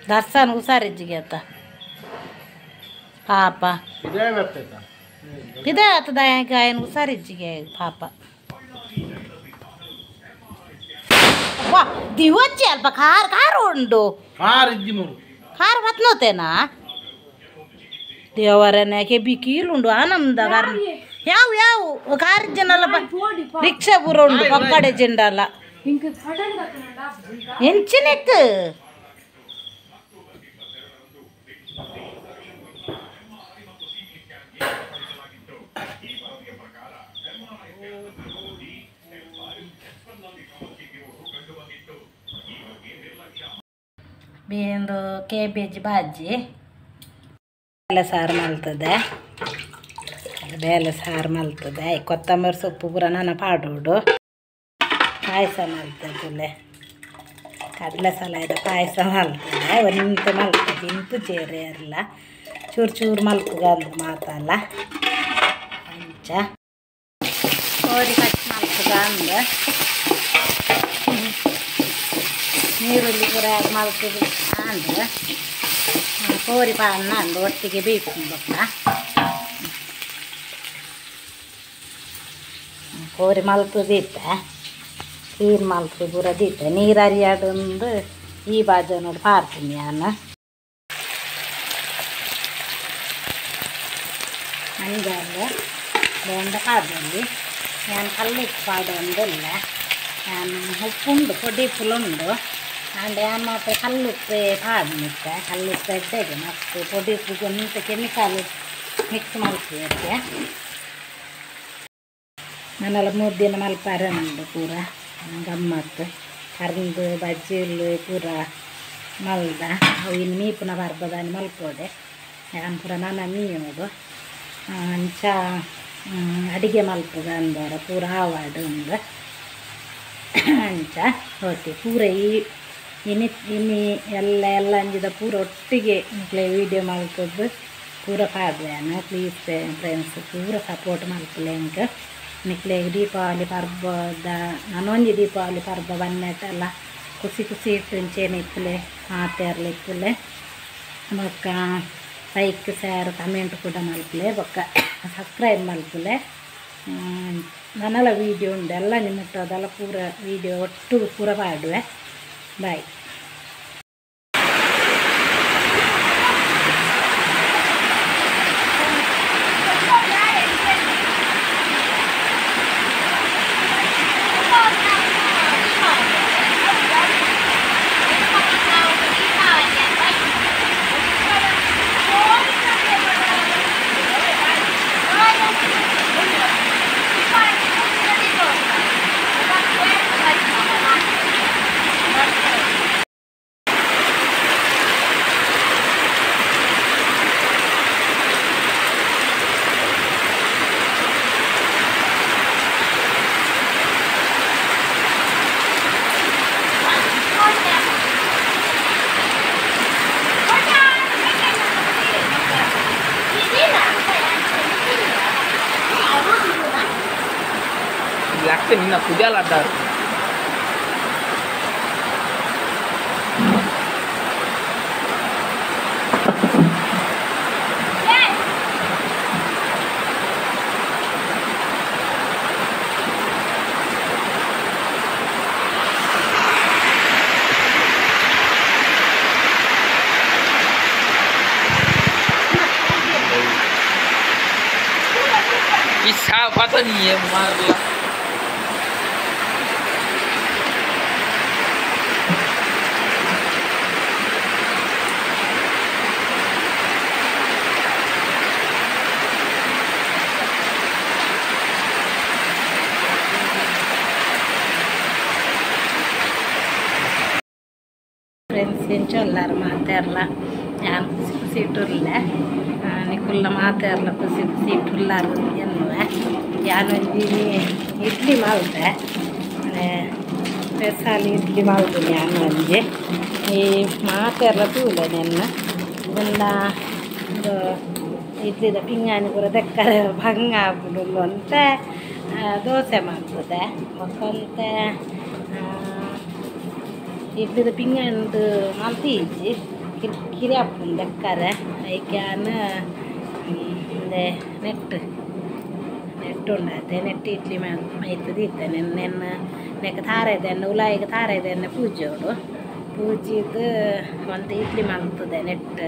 ದರ್ಶನ ಹುಷಾರಿಜ್ಜಿಗೆ ಆತ ಪಾಪ ಇದೇ ಆತದ ಗಾಯನ ಹುಷಾರಿಜ್ಜಿಗೆ ಪಾಪ ವಾ ದಿವಚ್ಚಿ ಅಲ್ಪ ಕಾರ್ ಕಾರ್ ಉಂಡು ಕಾರ್ ಬತ್ನೋತೇನಾ ದೇವರನ್ಯಾಕೆ ಬಿಕೀಲುಂಡು ಆನಂದ ಕಾರ್ ಯಾವ ಯಾವ ಕಾರ್ ಜನಲ್ಲ ರಿಕ್ಷಾ ಪೂರ ಉಂಡು ಪಕ್ಕಡೆ ಜೆಂಡಲ್ಲ ಎಂಚಿನೆಕ್ ಬೇಂದು ಕೇಬೇಜ್ ಬಾಜಿ ಬೇಳೆ ಸಾರು ಮಲ್ತದೆ ಬೇಳೆ ಸಾರು ಮಲ್ತದೆ ಕೊತ್ತಂಬರಿ ಸೊಪ್ಪು ಪೂರ ನನ್ನ ಪಾಡೋಡು ಪಾಯಸ ಮಲ್ತದೆ ಕಡಲೆ ಸಲಾಯ್ದ ಪಾಯಸ ಮಲ್ತದೆ ಒಂತ ಮಲ್ತದೆ ಇಂಪು ಚೇರೆ ಎಲ್ಲ ಚೂರು ಚೂರು ಮಲ್ಪುಗ ಅಂದು ಮಾತಲ್ಲ ಅಂಚ ಕೋರಿ ಕಟ್ ಮಲ್ಪುಗ ಅಂದು ನೀರುಳ್ಳಿ ಪೂರ ಮಲ್ಪುಗ ಅಂದ್ರೆ ಕೋರಿ ಪಾನ ಅಂದು ಒಟ್ಟಿಗೆ ಬೇಯಿಸ್ಕೊಂಡ್ಬಕ್ಕ ಕೋರಿ ಮಲ್ಪು ದೀತೆ ನೀರು ಮಲ್ಪು ಪೂರ ದೀತೆ ನೀರು ಅರಿಯಾಡೊಂದು ಈ ಬಾಜು ನೋಡಿ ಪಾರ್ತೀನಿ ನಾನು ಹಂಗಲ್ಲ ಬೇಂಡ ಕಾದಲ್ಲಿ ನಾನು ಕಲ್ಲಿಟ್ಟು ಪಾಡೊಂದಿಲ್ಲ ನಾನು ಉಪ್ಪುಂಡು ಪೊಡಿ ಉಪ್ಪುಲುಂಡು ಅಂಡ್ ನಾನು ಮತ್ತೆ ಕಲ್ಲುಪ್ಪೆ ಪಾಡ್ನಿತ್ತೆ ಕಲ್ಲುಪ್ಪು ಎಡ್ಡೆಗೆ ಮತ್ತು ಪೊಡಿ ಉಪ್ಪಿಗೆ ಎಂತ ಕೆಮಿಕಲ್ ಮಿಕ್ಸ್ ಮಾಡ್ತೀವಿ ನಾನೆಲ್ಲ 3 ದಿನ ಮಲ್ಪಾರೆ ಉಂಡು ಪೂರ ಗಮ್ಮತ್ತು ಕರ್ದು ಬಜ್ಜಿಲು ಪೂರ ಮಲ್ದ ಅವು ಇನ್ನು ಮೀಪುನ ಬರ್ಬದಾನಿ ಮಲ್ಪೋಡೆ ನಾನು ಪೂರ ನನ್ನ ಮೀಯೋದು ಅಂಚ ಅಡಿಗೆ ಮಲ್ಪದ ಅಂದರ ಪೂರ ಆವಾಡು ಒಂದು ಅಂಚ ಓಕೆ ಪೂರ ಇನ್ನಿ ಎಲ್ಲ ಅಂಜಿದ ಪೂರ ಒಟ್ಟಿಗೆ ನಿಕ್ಲೆ ವೀಡಿಯೋ ಮಲ್ಪದ್ದು ಪೂರ ಪಾಡ್ವೇನು ಪ್ಲೀಸ್ ಫ್ರೆಂಡ್ಸ್ ಪೂರ ಸಪೋರ್ಟ್ ಮಲ್ಪಲೆ ಇಂಕ ನಿಕ್ಲೆ ದೀಪಾವಳಿ ಪರ್ಬದ ನಾನೊಂದು ದೀಪಾವಳಿ ಪರ್ಬ ಬನ್ನೆಟ್ಟೆಲ್ಲ ಖುಷಿ ಖುಷಿ ಇಟ್ಟುಂಚೇನು ಇಪ್ಪಲೆ ಮಾತೇರ್ಲಿ ಇಪ್ಪಲೆ ಬೊಕ್ಕ ಲೈಕ್ ಶೇರ್ ಕಮೆಂಟ್ ಕೂಡ ಮಲ್ಪಲೆ ಬೊಕ್ಕ ಸಬ್ಸ್ಕ್ರೈಬ್ ಮಲ್ಪಲೆ ನನ್ನೆಲ್ಲ ವೀಡಿಯೋ ಉಂಡು ಎಲ್ಲ ನಿಮ್ಮಟ್ಟದೆಲ್ಲ ಪೂರ ವೀಡಿಯೋ ಒಟ್ಟು ಪೂರ ಪಾಡುವೆ ಬಾಯ್ লাগছে না পূজা লাড্ডার ইচ্ছা পাতা নিয়ে মারলা ಫ್ರೆಂಡ್ಸ್ ಎಂಚೊಲ್ಲಾರು ಮಾತಾಡಲ್ಲ ನಾನು ಖುಷಿ ಖುಷಿ ಇಟ್ಟಿರಲಿಲ್ಲ ನಿಕ್ಕುಲ್ಲ ಮಾತಾಡಲ್ಲ ಖುಷಿ ಖುಷಿ ಇಟ್ಟಿರ್ಲಾರು ಎನ್ನುವೆ ಯಾನೊಂದು ಇಡ್ಲಿ ಮಾಡಿದೆ ಸ್ಪೆಷಲ್ ಇಡ್ಲಿ ಮಾಡಿದೆ ನಾನು ಒಂಜಿ ಈ ಮಾತಾಡಲ್ಲ ತೂಲೆ ನೆನ್ನ ಇದನ್ನ ಇಡ್ಲಿದ ಪಿಂಗಾಣಿ ಪೂರ ದೆಕ್ಕರೆ ಭಂಗ ಆಗ್ಬಿಡುದು ಅಂತ ದೋಸೆ ಮಾಡ್ತದೆ ಮತ್ತಂತ ಇಡ್ಲಿದ ಪಿಂಗಾಣಿದು ಮಲ್ತೀಜಿ ಕಿರಿಕಿರಿ ಹಾಕೊಂಡು ಬೆಕ್ಕಾರೆ ಐಕ್ಯಾನ ನೆಟ್ಟು ಉಂಡಾತೆ ನೆಟ್ಟು ಇಡ್ಲಿ ಮೈತದ ಇತ್ತೆ ನೆನ್ನ ನೆಕ್ಕ ತಾರೈದೆಣ್ಣೆ ಉಲಾಯಿಗೆ ತಾರೈದೆಣ್ಣೆ ಪೂಜೆಯೋಡು ಪೂಜಿದು ಒಂದು ಇಡ್ಲಿ ಮಾಡ್ತದೆ ನೆಟ್ಟು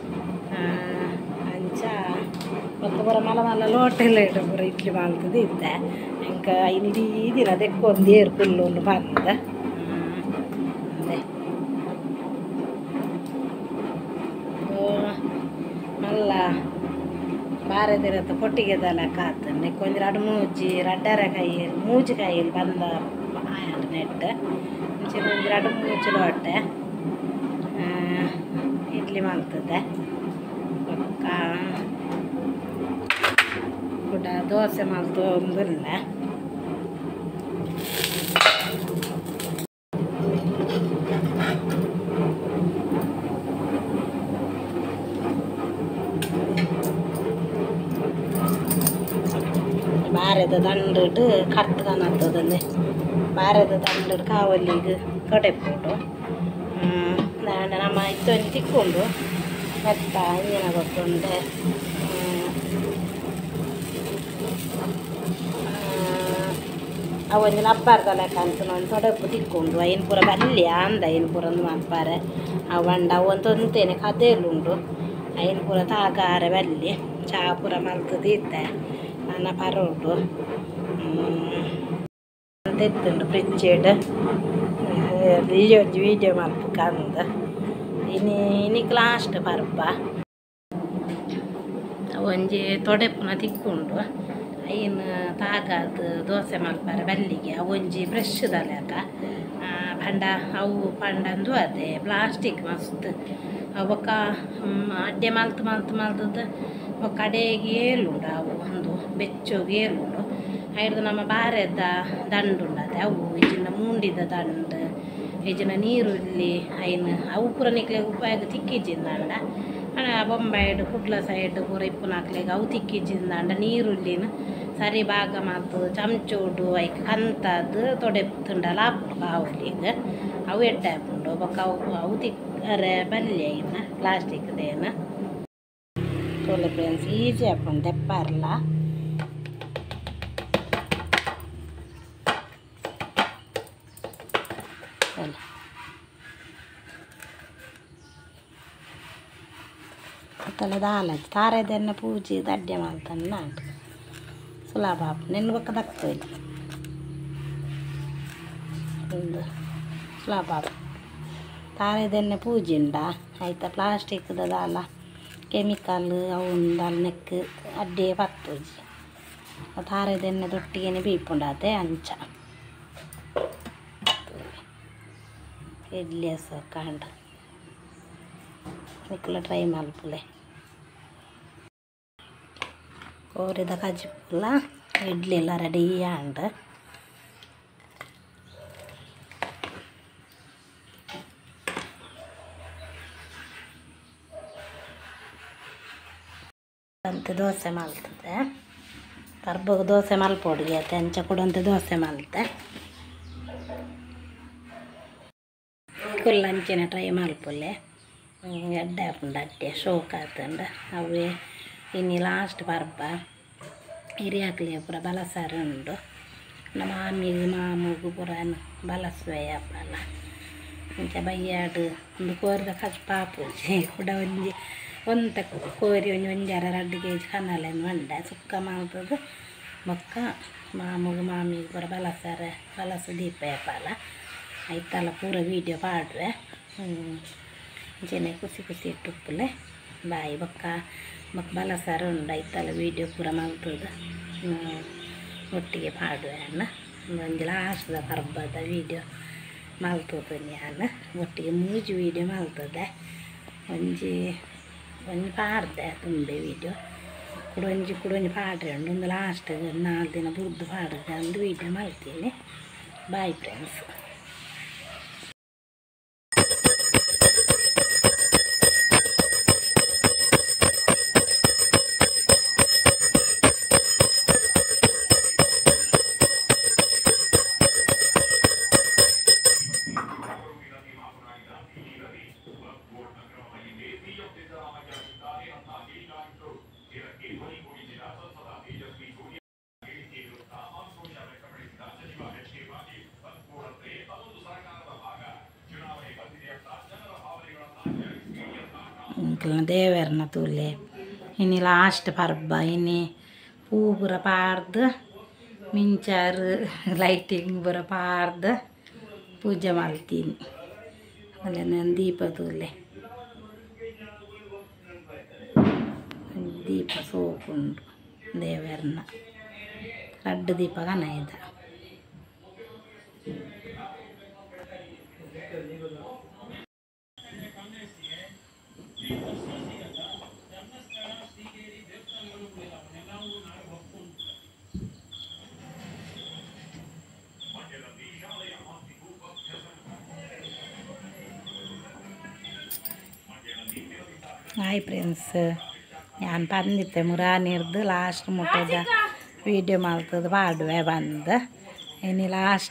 ಅಂಚ ಮತ್ತು ಬರ ಮಲ ಮಲ ಲೋಟೆಲ್ಲ ಇಟ್ಟು ಬರ ಇಡ್ಲಿ ಮಾಡ್ತದೆ ಇದ್ದೆ ಇಂಕ ಇಡೀ ದಿನ ಅದಕ್ಕೊಂದು ಏರು ಫುಲ್ಲು ಒಂದು ಬಂದ ಅದೇ ಮಲ್ಲ ಬಾರೆ ದಿನದ ಕೊಟ್ಟಿಗೆದಲ್ಲ ಕಾತಂಡೆ ಕೊಂಚ ರಡು ಮೂಜಿ ರಡ್ಡರ ಕೈಯಲ್ಲಿ ಮೂಜಿ ಕೈಯಲ್ಲಿ ಬಂದ ಆಯಲ್ ನೆಟ್ಟು ಮುಂಚೆ ಒಂದು ರಡು ಮೂಜಿ ಲೋಟೆ ಇಡ್ಲಿ ಮಾಡ್ತದೆ ಪಕ್ಕ ಕೂಡ ದೋಸೆ ಮಾಡ್ತು ಒಂದಿಲ್ಲ ಬಾರೆದ ದಂಡಿಟ್ಟು ಕರ್ತದನ್ನತ್ತದಲ್ಲೇ ಬಾರೆದ ದಂಡಿಟ್ಟು ಕಾವಲಿಗೆ ಕಡೆಪೋಡು ನಮ್ಮ ಇತ್ತೊಂದು ತಿಕ್ಕೊಂಡು ಮೆತ್ತ ಇಂಜಿನ ಕೊಟ್ಟುಂಡೆ ಅವೊಂದಿನ ಹಬ್ಬಾರ್ದ ಲೆಕ್ಕ ಅಂತ ಒಂದು ತೊಡಪು ತಿಕ್ಕೊಂಡು ಐನು ಪೂರ ಬಲ್ಲಿ ಅಂದ ಐನು ಪೂರ ಒಂದು ಮಾಡ್ಪಾರೆ ಅವು ಬಂಡ ಅವಂತ ಒಂತೇನೆ ಕದೇಲುಂಡು ಐನು ಪೂರ ತಾಗಾರೆ ಬಲ್ಲಿ ಚಾ ಪೂರ ಮಲ್ತದ ಇದ್ದೆ ನನ್ನ ಪರೋಟು ಅಂತ ಎತ್ತುಂಡು ಫ್ರಿಜ್ ಇಡು ಇಲ್ಲಿ ಒಂದು ವೀಡಿಯೋ ಮಾಡ್ಬೇಕಂದ ಇನ್ನಿಕ್ ಲಾಸ್ಟ್ ಪರ್ಪ ಒಂಜಿ ತೊಡೆಪುನ ತಿಕ್ಕೊಂಡು ಐನು ತಾಗದು ದೋಸೆ ಮಲ್ಪಾರೆ ಬಲ್ಲಿಗೆ ಒಂಜಿ ಬ್ರಷ್ದ ಲೆಕ್ಕ ಪಂಡ ಅವು ಪಂಡಂದು ಅದೇ ಪ್ಲಾಸ್ಟಿಕ್ ಮಸ್ತ್ ಅವಕ್ಕ ಅಡ್ಡೆ ಮಲ್ತದ್ದು ಕಡೆಗೆ ಏಲುಂಡು ಅವು ಒಂದು ಬೆಚ್ಚೋಗಿ ಏಲುಂಡು ಐದು ನಮ್ಮ ಬಾರೆದ ದಂಡುಂಡದೆ ಅವು ಈಜಿನ ಮುಂಡಿದ ದಂಡು ಈಜಿನ ನೀರುಳ್ಳಿ ಐನು ಅವು ಪೂರ ನಿಕ್ಲೆಗೆ ಉಪಾಯಗ ತಿಕ್ಕಿಜಿಂದಂಡ ಬೊಂಬಾಯ್ಡು ಕುಡ್ಲ ಸೈಡ್ ಪೂರ ಇಪ್ಪು ನಾಕ್ಲೆಗೆ ಅವು ತಿಕ್ಕಿಜಿಂದಂಡ ನೀರುಳ್ಳಿನ ಸರಿ ಭಾಗ ಮಾತು ಚಮಚೋಡು ಐಕ್ ಕಂತದ್ದು ತೊಡೆ ತುಂಡಲ್ಲ ಹಾಪುಂಡು ಕಾವಲಿಗೆ ಅವು ಎಡ್ಡೆ ಹಾಪುಂಡು ಬೊಕ್ಕ ಅವು ತಿಕ್ಕರೆ ಬಲ್ಯ ಇನ್ನು ಪ್ಲಾಸ್ಟಿಕ್ದೇನು ತೋಲೆ ಫ್ರೆಂಡ್ಸ್ ಈಜಿ ಹಾಕೊಂಡು ತೆಪ್ಪಾರಲ್ಲ ಮತ್ತಲ್ಲ ದಾಲಜ್ಜಿ ತಾರೆದೆಣ್ಣೆ ಪೂಜೆ ದಡ್ಡೆ ಮಾಡ್ತಾನೆ ನಾಟು ಸುಲಭ ನೆನ್ನೆ ಬಕ್ಕ ದಕ್ತೋಯ್ತು ಒಂದು ಸುಲಭ ತಾರೆದೆಣ್ಣೆ ಪೂಜೆ ಉಂಡ ಆಯ್ತಾ ಪ್ಲಾಸ್ಟಿಕ್ದ ದಾಲ ಕೆಮಿಕಲ್ ಅವನ್ ದಾಲ್ ನೆಕ್ ಅಡ್ಡೆ ಪತ್ತೋಜಿ ತಾರೆದೆಣ್ಣೆ ದೊಟ್ಟಿಗೆ ಬೀಪುಂಡಾತೆ ಅಂಚ ಇಡ್ಲಿ ಹಸ ಕಂಡು ನಿಕ್ಕಲ ಟ್ರೈ ಮಲ್ಪುಲೆ ಕೋರಿದ ಕಜಿಪುಲ್ಲ ಇಡ್ಲಿ ಎಲ್ಲ ರೆಡಿ ಆಂಡ್ ಅಂತ ದೋಸೆ ಮಲ್ತದೆ ಕರ್ಬಗೆ ದೋಸೆ ಮಲ್ಪೊಡಿಗೆ ಆಯ್ತು ಅಂಚ ಕೊಡುವಂತೆ ದೋಸೆ ಮಲ್ತೆ ಫುಲ್ ಅಂಚಿನ ಟ್ರೈ ಮಲ್ಪುಲ್ಲೆ ಎಡ್ಡೆ ಹಾಪುಂಡು ಅಡ್ಡೆ ಶೋಕ್ ಆತಂಡು ಅವೇ ಇನ್ನು ಲಾಸ್ಟ್ ಪರ್ಬ ಹಿರಿಯಾಕ್ಲಿಗೆ ಪೂರ ಬಲಸಾರು ಉಂಡು ನಮ್ಮ ಮಾಮಿಗೆ ಮಾಮೂಗು ಪೂರ ಬಲಸುವೆ ಹಬ್ಬಲ್ಲ ಅಂಚ ಬಯ್ಯಾಡು ಒಂದು ಕೋರಿದ ಕಚ್ ಪಾಪುಜಿ ಕೂಡ ಒಂಜಿ ಒಂತ ಕೋರಿ ಒಂಜಾರ 2 kg ಕನ್ನಲೆನ್ನು ಮಂಡೆ ಸುಕ್ಕ ಮಾಡ್ತದೆ ಮೊಕ್ಕ ಮಾಮೂಗು ಮಾಮಿಗೆ ಪೂರ ಬಲಸು ದೀಪ ಹಬ್ಬಲ್ಲ ಆಯ್ತಲ್ಲ ಪೂರ ವೀಡಿಯೋ ಪಾಡ್ರೆ ಜನ ಖುಷಿ ಇಟ್ಟುಪ್ಪಲೆ ಬಾಯಿ ಬೊಕ್ಕ ಬಲಸಾರು ಉಂಡು ಆಯ್ತಲ್ಲ ವೀಡಿಯೋ ಪೂರ ಮಲ್ತದ ಒಟ್ಟಿಗೆ ಪಾಡುವೆ ಅನ್ನ ಒಂದು ಲಾಸ್ಟ್ದ ಪರ್ಬದ ವೀಡಿಯೋ ಮಲ್ತದ ನಾನು ಒಟ್ಟಿಗೆ 3 ವೀಡಿಯೋ ಮಲ್ತದೆ ಒಂಜಿ ಪಾಡ್ದೆ ತುಂಬೆ ವೀಡಿಯೋ ಕುಡೊಂಜಿ ಪಾಡ್ರೆ ಉಂಡು ಒಂದು ಲಾಸ್ಟ್ 4 ದಿನ ಬುರ್ದು ಪಾಡ್ರೆ ಒಂದು ವೀಡಿಯೋ ಮಲ್ತೀನಿ ಬಾಯ್ ಫ್ರೆಂಡ್ಸ್. ಎಂಕ್ಲನ ದೇವರನ ತೂಲೆ ಇನ್ನು ಲಾಸ್ಟ್ ಪರ್ಬ ಇನ್ನು ಪೂ ಪೂರ ಪಾರ್ದು ಮಿಂಚಾರು ಲೈಟಿಂಗ್ ಪೂರ ಪಾರ್ದು ಪೂಜೆ ಮಾಡ್ತೀನಿ ಅಲ್ಲೇ ನಾನು ದೀಪ ತೂಲೆ ದೀಪ ಸೋಪುಂಡು ದೇವರನ್ನ ರಡ್ಡು ದೀಪ ಕನೈದ ಹಾಯ್ ಫ್ರೆಂಡ್ಸ್ ನಾನು ಬಂದಿತ್ತೆ ಮುರಾನಿರ್ದು ಲಾಸ್ಟ್ ಮುಟ್ಟದ ವೀಡಿಯೋ ಮಾಡ್ತದೆ ಪಾಡುವೆ ಬಂದು ಇನ್ನು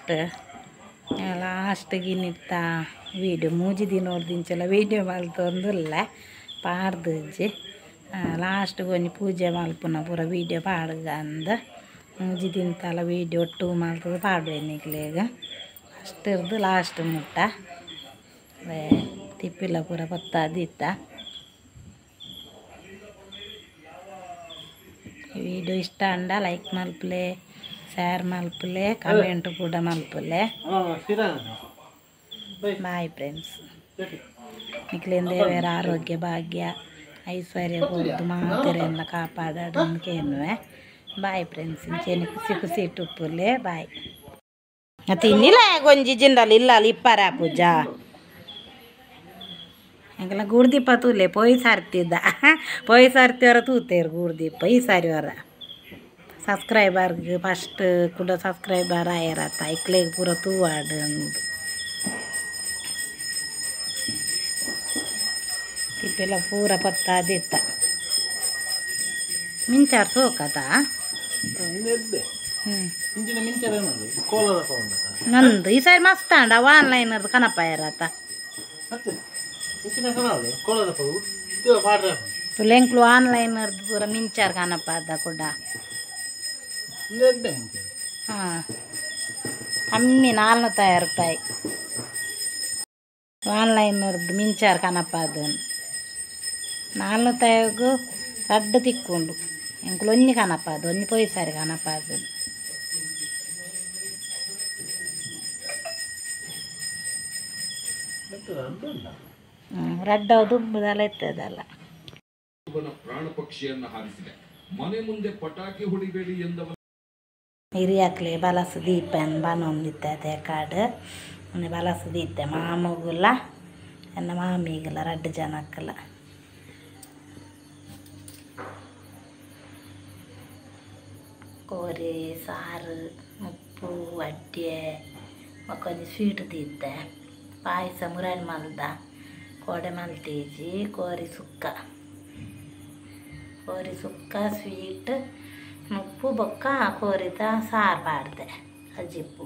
ಲಾಸ್ಟಿಗೆ ಇನ್ನಿತ್ತ ವೀಡಿಯೋ ಮೂಜಿ ದಿನ ನೋಡ್ದಿಂಚಲ್ಲ ವೀಡಿಯೋ ಮಲ್ತೊಂದಿಲ್ಲ ಪಾಡ್ದಜ್ಜಿ ಲಾಸ್ಟಿಗೆ ಒಂದು ಪೂಜೆ ಮಲ್ಪುನ ಪೂರ ವೀಡಿಯೋ ಪಾಡ್ಗ ಅಂದು ಮೂಜಿ ದಿನತಲ್ಲ ವೀಡಿಯೋ ಒಟ್ಟು ಮಲ್ತದೆ ಪಾಡುವೆ ನಿಕ್ಲೇಗ ಅಷ್ಟಿರ್ದು ಲಾಸ್ಟ್ ಮುಟ್ಟ ತಿಪ್ಪಿಲ್ಲ ಪೂರ ಪತ್ತಾದಿತ್ತ వీడియో ఇష్ట అండ లైక్ మల్పులే షేర్ మల్పులే కమెంట్ కూడా మల్పులే బాయ్ ఫ్రెండ్స్ ನಿಕ್ಲಿಂದ ದೇವರ ಆರೋಗ್ಯ ಭಾಗ್ಯ ಐಶ್ವರ್ಯ ಕೊಡ್ದು ಮಾತೆರೆಲ್ಲ ಕಾಪಾಡೋದಕ್ಕೇನುವೆ ಬಾಯ್ ಫ್ರೆಂಡ್ಸ್ ಇಂಚೇನು ಖುಷಿ ಖುಷಿ ಇಟ್ಟುಪ್ಪುಲೆ ಬಾಯ್ ತಿನ್ನಿಲ್ಲ ಗೊಂಜಿ ಜಿಂಡಲ್ ಇಲ್ಲ ಇಪ್ಪರ ಪೂಜಾ ಎಂಗೆಲ್ಲ ಗೂಡ್ದೀಪ ತೂಲೆ ಪೊಯ್ ಸಾರ್ತಿವರ ತೂತೇರು ಗೂಡ್ದೀಪ ಈ ಸಾರಿವರ ಸಬ್ಸ್ಕ್ರೈಬರ್ಗೆ ಫಸ್ಟ್ ಕೂಡ ಸಬ್ಸ್ಕ್ರೈಬರ್ ಆಯರತ್ತ ಐಕ್ಲೆಗೆ ಪೂರ ತೂವಾಡು ಅಂದು ತಿಪ್ಪೆಲ್ಲ ಪೂರ ಪತ್ತಾದಿತ್ತ ಮಿಂಚಾರ್ ಸೋಕತ ನಂದು ಈ ಸಾರಿ ಮಸ್ತ್ ಅಂಡ ಅವ ಆನ್ಲೈನ್ ಕನಪ ಇರತ್ತ ತುಲೆಂಕ್ಲು ಆನ್ಲೈನ್ ಪೂರ ಮಿಂಚಾರ್ ಕನಪ ಅದ ಕೂಡ ಹಾಂ ಕಮ್ಮಿ 400 ರೂಪಾಯಿ ಆನ್ಲೈನರ್ದು ಮಿಂಚಾರ್ ಕನಪ ಅದು 400ಗೂ ರಡ್ಡು ತಿಕ್ಕೊಂಡು ಎಂಕ್ಲು ಒಂಜಿ ಕನಪ ಅದು ಒಂಜಿ ಪೊಯ್ಸಾರಿ ಕನಪ ಅದು ರಡ್ಡ ದುಬ್ಬದಲ್ಲ ಎತ್ತದಲ್ಲ ಪ್ರಾಣ ಪಕ್ಷಿಯನ್ನು ಹಾರಿಸಿದೆ ಮನೆ ಮುಂದೆ ಪಟಾಕಿ ಹೊಡಿಬೇಡಿ ಎಂದವ ಹಿರಿಯಕ್ಲೆ ಬಲಸು ದೀಪ ಬನೊಂದಿತ್ತೆ ಕಾಡು ಬಲಸು ದೀತೆ ಮಾಮಗುಲ್ಲ ಎನ್ನ ಮಾಮಿಗಲ್ಲ ರಡ್ಡು ಜನಕ್ಕಲ್ಲ ಕೋರಿ ಸಾರು ಉಪ್ಪು ಅಡ್ಡೆ ಮಕ್ಕೊಂದು ಸ್ವೀಟ್ ದೀತೆ ಪಾಯಸ ಮುರಾಣಿ ಮಲ್ದ ಕೋಡೆ ಮಲ್ತೇಜಿ ಕೋರಿ ಸುಕ್ಕ ಸ್ವೀಟ್ ಉಪ್ಪು ಬೊಕ್ಕ ಕೋರಿದ ಸಾರು ಪಾಡ್ದೆ ಅಜ್ಜಿಪ್ಪು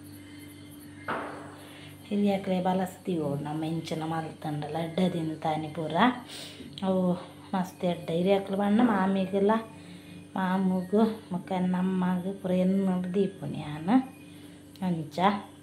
ಹಿರಿಯಕ್ಲೆ ಬಲಸ್ತೀವೋ ನಮ್ಮ ಇಂಚಿನ ಮಲ್ತಂಡಲ್ಲ ಅಡ್ಡದಿಂದ ತಾನಿ ಪೂರ ಅವು ಮಸ್ತ್ ಎಡ್ಡ ಹಿರಿಯಕ್ಲು ಬಣ್ಣ ಮಾಮಿಗೆಲ್ಲ ಮಾಮೂಗು ಮಕ್ಕ ನಮ್ಮಗ ಪೂರ ಎನ್ನೋಡು ದೀಪು ನಾನು ಅಂಚ